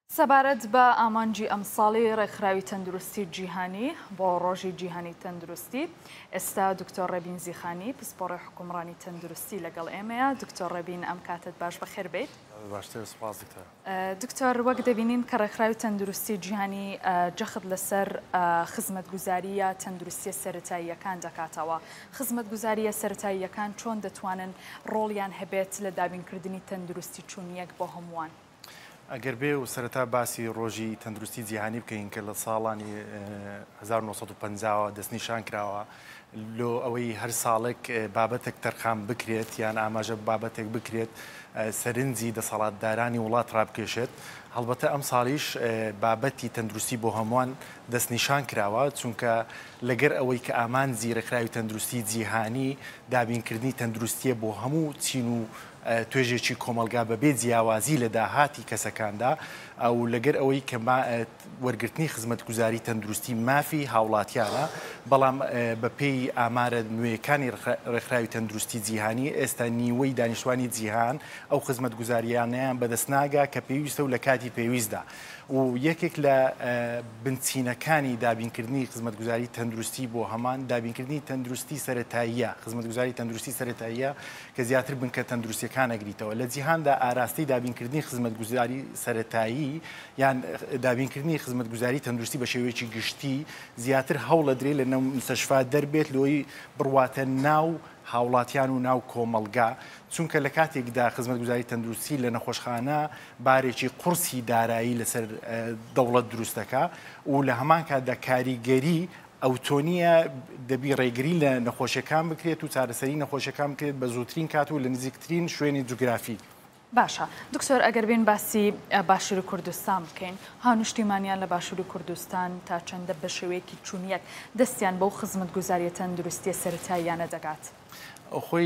سەبارەت بە ئامانجی ئەمساڵی ڕێکخراوی تەندروستی جیهانی بۆ ڕۆژی جیهانی تەندروستی ئێستا دکتۆر ڕەبین زیخانی پسپۆڕی حکومڕانی تەندروستی لەگەڵ ئێمەیە. دکتۆر ڕەبین ئەم کاتت باش بەخێر بێت. باشتر سپاس دکتۆر. دکتۆر وەک دەبینین کە ڕێکخراوی تەندروستی جیهانی جەخت لەسەر خزمەتگوزاریە تەندروستی سەرەتاییەکان دەکاتەوە. خزمەتگوزاریە سەرەتاییەکان چۆن دەتوانن ڕۆڵیان هەبێت لە دابینکردنی تەندروستی چوونیەک بۆ هەمووان؟ ئەگەر بێ و سەرەتا باسی ڕۆژی تەندروستی جیهانی بکەین کە لە ساڵانی 1950 دەستنیشان کراوە لۆ ئەوەی هەر ساڵێک بابەتێک تەرخان بکرێت یان ئاماژە بابەتێک بکرێت سەرنجی دەسەڵاتدارانی وڵات ڕابکێشێت. هەڵبەتە ئەم ساڵیش بابەتی تەندروستی بۆ هەمووان دەستنیشان کراوە چونکە لەگەر ئەوەی کە ئامانجی ڕێکخراوی تەندروستی جیهانی دابینکردنی تەندروستیە بۆ هەموو چین و توێژێکی کۆمەلگا بەبێ جیاوازی لە داهاتی کەسەکاندا ئەو لەگەر ئەوەی کە وەرگرتنی خزمەتگوزاری تەندروستی مافی هاوڵاتیانە بەڵام بەپێی ئامارە نوێیەکانی ڕێکخراوی تەندروستی جیهانی ئێستا نیوەی دانیشتوانی جیهان ئەو خزمەتگوزاریانیان بەدەست ناگا کە پێویستە و لە کاتی پێویستدا و یەکێک لە بنچینەکانی دابینکردنی خزمەتگوزاری تەندروستی بۆ هەمان دابینکردنی تەندروستی سەرەتاییە خزمەتگوزاری تەندروستی سەرەتاییە کە زیاتر بنکە تەندروستیەکان ئەگریتەوە لە جیهاندا ئاراستی دابینکردنی خزمەتگوزاری سەرەتایی یان دابینکردنی خزمەتگوزاری تەندروستی بە شێوەیەکی گشتی زیاتر هەوڵە درێ لە ناو مستەشفا دەربێت لۆی بڕواتە ناو هاوڵاتیان و ناو کۆمەلگا چونکە لە کاتێکدا خزمەتگوزاری تەندروستی لە نەخۆشخانە بارێکی قورسی دارایی لەسەر دەوڵەت دروستەکە و لە هەمان کاتدا کاریگەری ئەوتۆنیە دەبی ڕێگری لە نەخۆشیەکان بکرێت و چارەسەری نەخۆشیەکان بکرێت بە زووترین کات و لە نزیکترین شوێنی جوگرافی. باشە دکتۆر ئەگەر بین باسی باشووری کوردستان بکەین هاونیشتیمانیان لە باشووری کوردستان تا چەندە بە شێوەیەکی چوونیەک دەستیان بەو خزمەتگوزاریە تەندروستی سەرەتاییانە دەگات. خۆی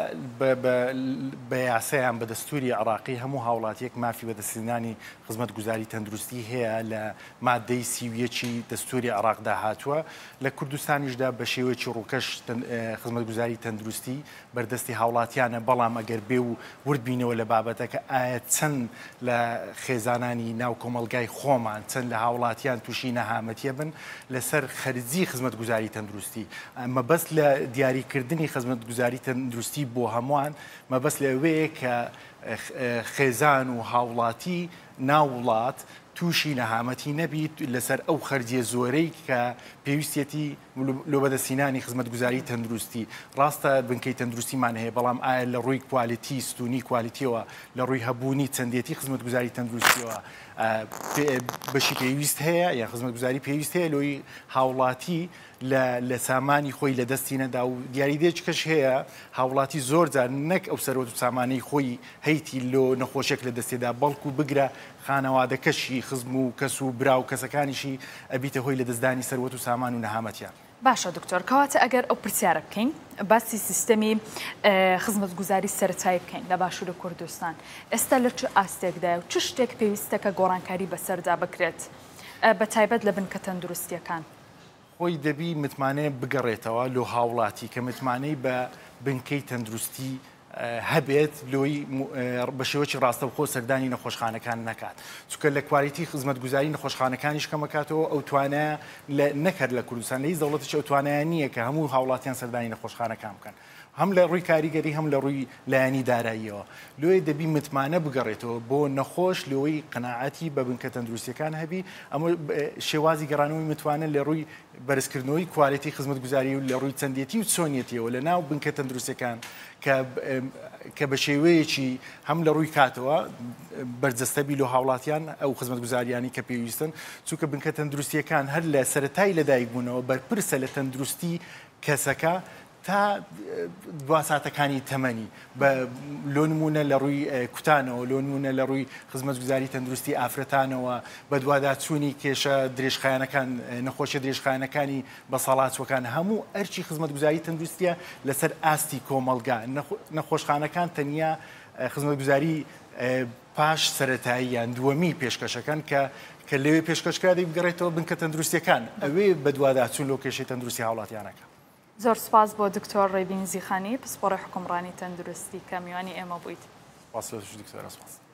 بە یاسایان بە دەستوری عراقی هەموو هاوڵاتیەک مافی بەدەستێنانی خزمەتگوزاری تەندروستی هەیە لە مادەی سیویەکی دەستوری عراقدا هاتووە لە کوردستانیشدا بە شێوەیەکی ڕووکەش خزمەتگوزاری تەندروستی بەردەستی هاوڵاتیانە بەڵام ئەگەر بێ و وردبینەوە لە بابەتەکە ئایا چەند لە خێزانانی ناو کۆمەلگای خۆمان چەند لە هاوڵاتیان تووشی نەهامەتیە بن لەسەر خەرجی خزمەتگوزاری تەندروستی مەبەست لە دیاریکردنی خزمەتگوزاری تەندروستی بۆ هەمووان مەبەست لەوەیە کە خێزان و هاوڵاتی ناوڵات تووشی نەهامەتی نەبیت لەسەر ئەو خەرجیە زۆرەی کە پێویستێتی لۆ بەدەستێنانی خزمەتگوزاری تەندروستی ڕاستە بنکەی تەندروستیمان هەیە بەڵام ئایا لە ڕووی کوالیتی ستونی کوالیتیەوە لە ڕووی هەبوونی چەندێتی خزمەتگوزاری تەندروستیەوە بەشی پێویست هەیە یان خزمەتگوزاری پێویست هەیە لۆی هاوڵاتی لە سامانی خۆی لە دەستی نەدا و دیاریدێکش هەیە هاوڵاتی زۆر جار نەک ئەو سەرۆت و سامانەی خۆی هەیتی لۆ نەخۆشێک لە دەستێدا بەڵکو بگرە خانەوادەکەشی خزم و کەس و برا و کەسەکانیشی ئەبیتە هۆی لە دەستدانی سەروەت و سامان و نەهامەتیان. باشە دکتۆر کەواتە ئەگەر ئەو پرسیارە بکەین باسی سیستەمی خزمەتگوزاری سەرەتایی بکەین لە باشووری کوردستان ئێستا لە چ ئاستێکدایە و چ شتێک پێویستەکە گۆڕانکاری بەسەردا بکرێت بە تایبەت لە بنکە تەندروستیەکان؟ خۆی دەبی متمانەیە بگەڕێتەوە لۆ هاوڵاتی کە متمانەی بە بنکەی تەندروستی هەبێت لۆی بە شێوەی ڕاستەوخۆ سەردانی نەخۆشخانەکان نەکات چونکە لە کوالیتی خزمەتگوزاری نەخۆشخانەکانیش کەمەکاتەوە ئەو توانایە نەکرد لە کوردستان لە هیچ دەوڵەتێکی ئەو توانایە نییە کە هەموو هاوڵاتیان سەردانی نەخۆشخانەکان بکەن هەم لە ڕووی کاریگەری هەم لە ڕووی لایەنی داراییەوە لۆی دەبی متمانە بگەڕێتەوە بۆ نەخۆش لەوەی قەناعەتی بە بنکە تەندروستیەکان هەبی ئەمە شێوازی گەڕانەوەی متوانە لە ڕووی بەرزکردنەوەی کوالیتی خزمەتگوزاری و لە ڕووی چەندێتی و چۆنیەتیەوە لە ناو بنکە تەندروستیەکان کە بە شێوەیەکی هەم لە ڕووی کاتەوە بەرجەستەبی لە هاوڵاتیان ئەو خزمەتگوزاریانی کە پێویستن چونکە بنکە تەندروستیەکان هەر لە سەرەتای لەدایک بوونەوە بەرپرسە لە تەندروستی کەسەکە تا دواساتەکانی تەمەنی لۆ نمونە لە ڕووی کوتانەوە لۆ نمونە لە ڕووی خزمەتگوزاری تەندروستی ئافرەتانەوە بە دوواداچوونی کێشە درێژخایەنەکان نەخۆشیە درێژخایەنەکان بە ساڵاتچوەکان هەموو ئەرچی خزمەتگوزاری تەندروستیە لەسەر ئاستی کۆمەلگا نەخۆشخانەکان تەنیا خزمەتگوزاری پاش سەرەتایی یان دووەمی پێشکەشەکان کە لەوێ پێشکەشکرا دەی بگەڕێتەوە بنکە تەندروستیەکان ئەوێ بە دوواداچوون لۆ کێشەی تەندروستی هاوڵاتیانەکە. زۆر سپاس بۆ دکتۆر ڕێبین زیخانی پسپۆڕی حکومڕانی تەندروستی کە میوانی ئێمە بوویت. سپاس.